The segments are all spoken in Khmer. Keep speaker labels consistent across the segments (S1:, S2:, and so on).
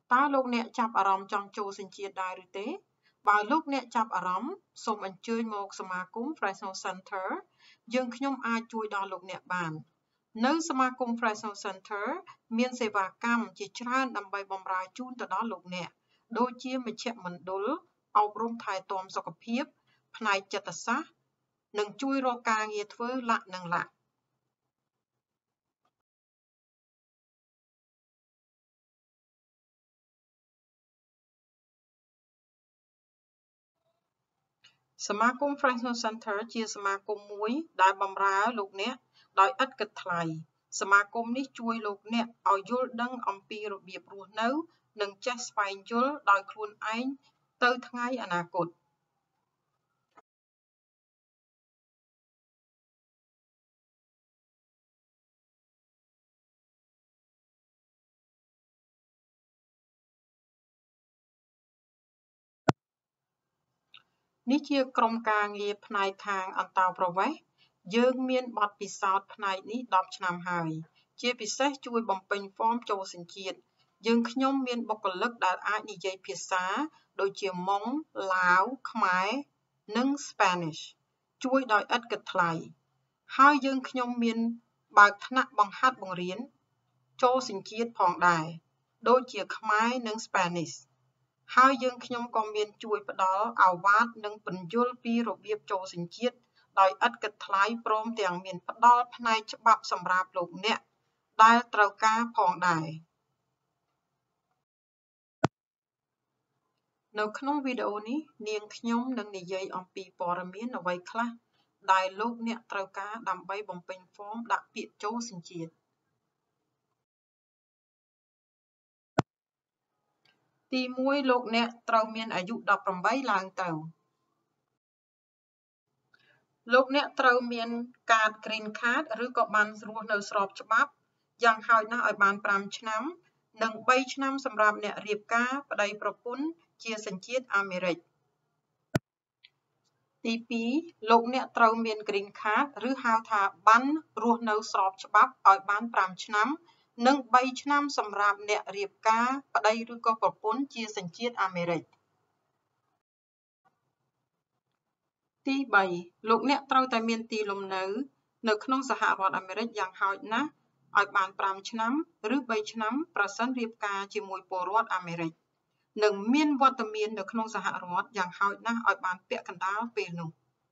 S1: តើលោកអ្នកចាប់អារម្មណ៍ចង់ចូលសញ្ជាតិដែរឬទេបើលោកអ្នកចាប់អារម្មណ៍សូមអញ្ជើញមកសមាគម Fresno Center យើងខ្ញុំអាចជួយដល់លោកអ្នកបាននៅសមាគម Fresno Center មានសេវាកម្មជាច្រើនដើម្បីបម្រើជូនទៅដល់លោកអ្នកដូចជាមជ្ឈមណ្ឌលអប់រំថែទាំសុខភាពផ្នែកចិត្តសាស្ត្រនិងជួយរកការងារធ្វើលក្ខនឹងលក្ខសមាគម Fresno Center ជាសមាគមមួយដែលបម្រើលោកអ្នកដោយឥតគិតថ្លៃសមាគមនេះជួយលោកអ្នកឲ្យយល់ដឹងអំពីរបៀបរស់នៅនិងចេះស្វែងយល់ដោយខ្លួនឯងទៅថ្ងៃអនាគតនេះជាក្រុមការងារផ្នែកខាងអន្តោប្រវេសន៍យើងមានបទពិសោធន៍ផ្នែកនេះ10ឆ្នាំហើយជាពិសេសជួយបំពេញហ្វមចូលសញ្ជាតិយើងខ្ញុំមានបុគ្គលិកដែលអាចនិយាយភាសាដូចជាម៉ុងឡាវខ្មែរនិងស្ប៉ានីសជួយដោយឥតគិតថ្លៃហើយយើងខ្ញុំមានបើកថ្នាក់បង្ហាត់បង្រៀនចូលសញ្ជាតិផងដែរដូចជាខ្មែរនិងស្ប៉ានីសហើយយើងខ្ញុំក៏មានជួយផ្ដល់អាវ៉ាតនិងពន្យល់ពីរបៀបចូលសញ្ជាតិដោយឥតគិតថ្លៃព្រមទាំងមានផ្ដល់ផ្នែកច្បាប់សម្រាប់លោកអ្នកដែលត្រូវការផងដែរនៅក្នុងវីដេអូនេះនាងខ្ញុំនឹងនិយាយអំពីព័ត៌មានអ្វីខ្លះដែលលោកអ្នកត្រូវការដើម្បីបំពេញហ្វមដាក់ពាក្យចូលសញ្ជាតិទី1លោកអ្នកត្រូវមានអាយុ18ឡើងទៅលោកអ្នកត្រូវមានកាត Green Card ឬក៏បានរស់នៅស្របច្បាប់យ៉ាងហោចណាស់ឲ្យបាន5ឆ្នាំនិង3ឆ្នាំសម្រាប់អ្នករៀបការប្តីប្រពន្ធជាសញ្ជាតិអាមេរិកទី2លោកអ្នកត្រូវមាន Green Card ឬហៅថាប័ណ្ណរស់នៅស្របច្បាប់ឲ្យបាន5ឆ្នាំនិង3ឆ្នាំសម្រាប់អ្នករៀបការប្តីឬក៏ប្រពន្ធជាសញ្ជាតិអាមេរិកទី3លោកអ្នកត្រូវតែមានទីលំនៅក្នុងសហរដ្ឋអាមេរិកយ៉ាងហោចណាស់ឲ្យបាន5ឆ្នាំឬ3ឆ្នាំប្រសិនរៀបការជាមួយពលរដ្ឋអាមេរិកនិងមានវត្តមាននៅក្នុងសហរដ្ឋយ៉ាងហោចណាស់ឲ្យបានពាក់កណ្ដាលពេលនោះ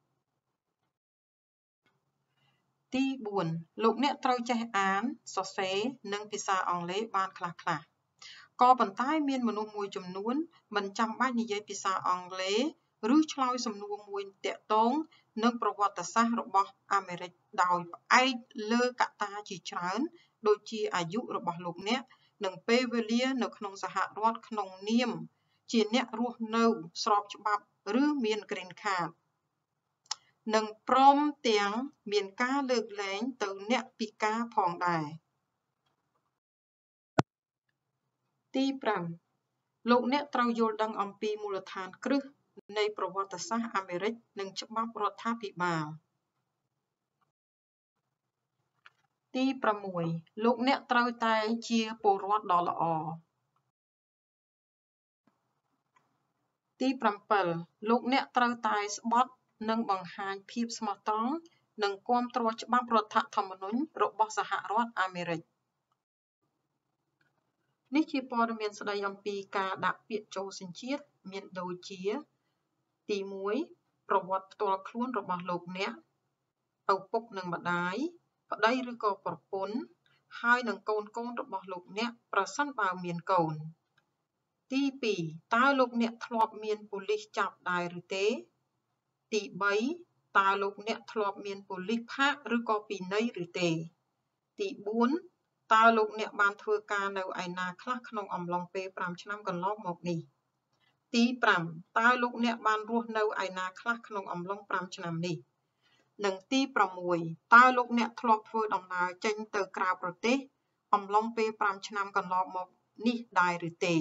S1: ទី4លោកអ្នកត្រូវចេះអានសរសេរនិងភាសាអង់គ្លេសបានខ្លះៗក៏ប៉ុន្តែមានមនុស្សមួយចំនួនមិនចាំបាច់និយាយភាសាអង់គ្លេសឬឆ្លើយសំណួរមួយទាក់ទងនឹងប្រវត្តិសាស្ត្ររបស់អាមេរិកដោយផ្អែកលើកត្តាជាច្រើនដូចជាអាយុរបស់លោកអ្នកនិងពេលវេលានៅក្នុងសហរដ្ឋក្នុងនាមជាអ្នករស់នៅស្របច្បាប់ឬមាន Green Card និងព្រមទាំងមានការលើកលែងទៅអ្នកពិការផងដែរទី5លោកអ្នកត្រូវយល់ដឹងអំពីមូលដ្ឋានគ្រឹះនៃប្រវត្តិសាស្ត្រអាមេរិកនិងច្បាប់រដ្ឋាភិបាលទី6លោកអ្នកត្រូវតែជាពលរដ្ឋដ៏ល្អទី7លោកអ្នកត្រូវតែស្បត់និងបង្ហាញភាពស្មោះត្រង់និងគាំទ្រច្បាប់រដ្ឋធម្មនុញ្ញរបស់សហរដ្ឋអាមេរិកនេះជាព័ត៌មានស្តីអំពីការដាក់ពាក្យចូលសញ្ជាតិមានដូចជាទី1ប្រវត្តិផ្ទាល់ខ្លួនរបស់លោកអ្នកឪពុកនិងម្ដាយប្តីឬក៏ប្រពន្ធហើយនិងកូនរបស់លោកអ្នកប្រសិនបើមានកូនទី2តើលោកអ្នកធ្លាប់មានប៉ូលីសចាប់ដែរឬទេទី3តើលោកអ្នកធ្លាប់មានប៉ូលីសផាកឬក៏ពិន័យឬទេទី4តើលោកអ្នកបានធ្វើការនៅឯណាខ្លះក្នុងអំឡុងពេល5ឆ្នាំកន្លងមកនេះទី5តើលោកអ្នកបានរស់នៅឯណាខ្លះក្នុងអំឡុង5ឆ្នាំនេះនិងទី6តើលោកអ្នកធ្លាប់ធ្វើដំណើរចេញទៅក្រៅប្រទេសអំឡុងពេល5ឆ្នាំកន្លងមកនេះដែរឬទេ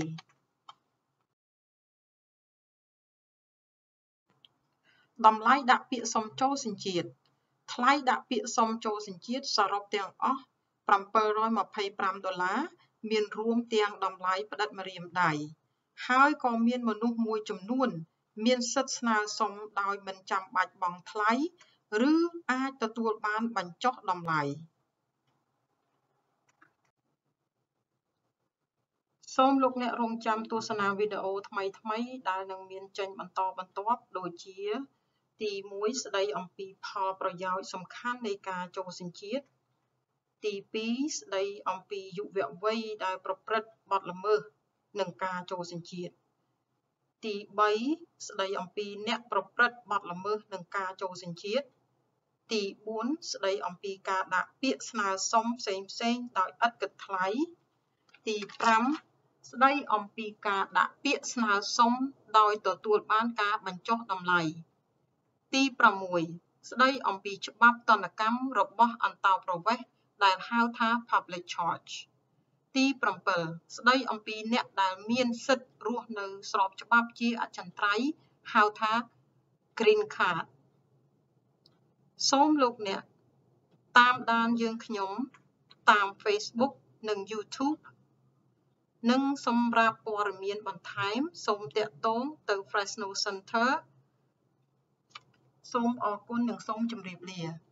S1: តម្លៃដាក់ពាក្យសុំចូលសញ្ជាតិថ្លៃដាក់ពាក្យសុំចូលសញ្ជាតិសរុបទាំងអស់$725 មានរួមទាំងតម្លៃផ្តិតម្រាមដៃហើយក៏មានមនុស្សមួយចំនួនមានសិទ្ធិស្នើសុំដោយមិនចាំបាច់បង់ថ្លៃឬអាចទទួលបានបញ្ចុះតម្លៃសូមលោកអ្នករងចាំទស្សនាវីដេអូថ្មីៗដែលនឹងមានចេញបន្តបន្ទាប់ដូចជាទី1ស្ដីអំពីផលប្រយោជន៍សំខាន់នៃការចូលសញ្ជាតិទី2ស្ដីអំពីយុវវ័យដែលប្រព្រឹត្តបទល្មើសនឹងការចូលសញ្ជាតិទី3ស្ដីអំពីអ្នកប្រព្រឹត្តបទល្មើសនឹងការចូលសញ្ជាតិទី4ស្ដីអំពីការដាក់ពាក្យស្នើសុំផ្សេងៗដោយឥតគិតថ្លៃទី5ស្ដីអំពីការដាក់ពាក្យស្នើសុំដោយទទួលបានការបញ្ចុះតម្លៃទី6ស្ដីអំពីច្បាប់ទណ្ឌកម្មរបស់អន្តោប្រវេសន៍ដែលហៅថា Public Charge ទី7ស្ដីអំពីអ្នកដែលមានសិទ្ធិរស់នៅស្របច្បាប់ជាអចិន្ត្រៃយ៍ហៅថា Green Card សូមលោកអ្នកតាមដានយើងខ្ញុំតាម Facebook និង YouTube និងសម្រាប់ព័ត៌មានបន្ថែមសូមទាក់ទងទៅ Fresno Center សូមអរគុណនិងសូមជម្រាបលា